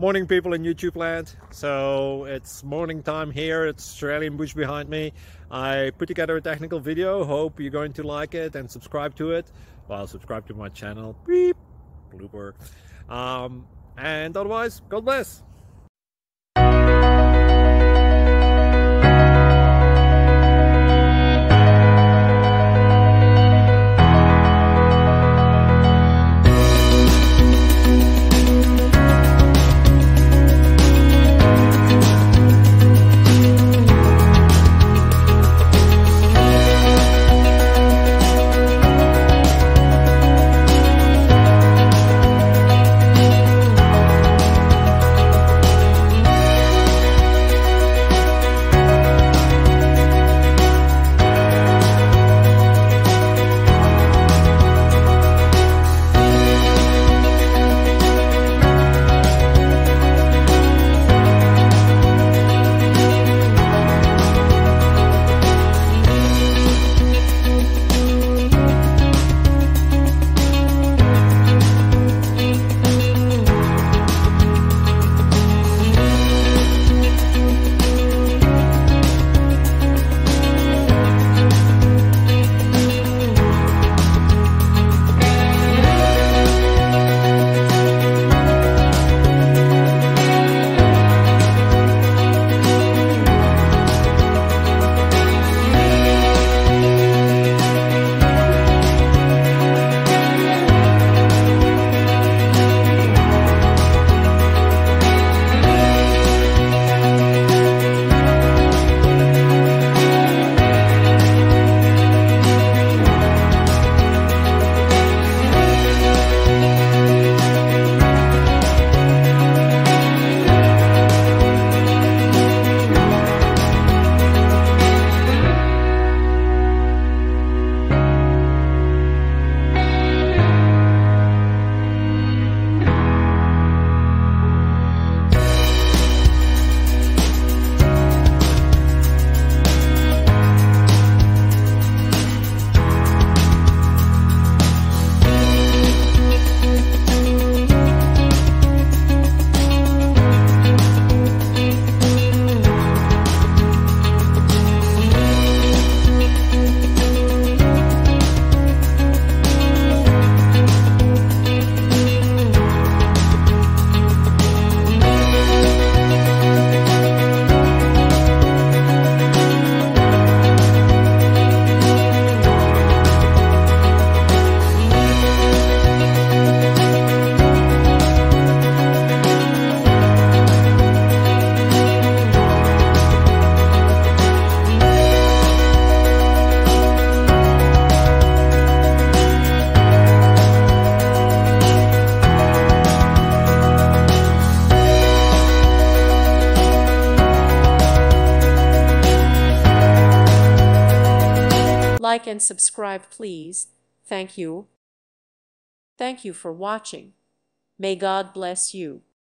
Morning, people in YouTube land. So it's morning time here. It's Australian bush behind me. I put together a technical video. Hope you're going to like it and subscribe to it. Well, subscribe to my channel. Beep. Blooper. And otherwise, God bless. Like and subscribe, please. Thank you. Thank you for watching. May God bless you.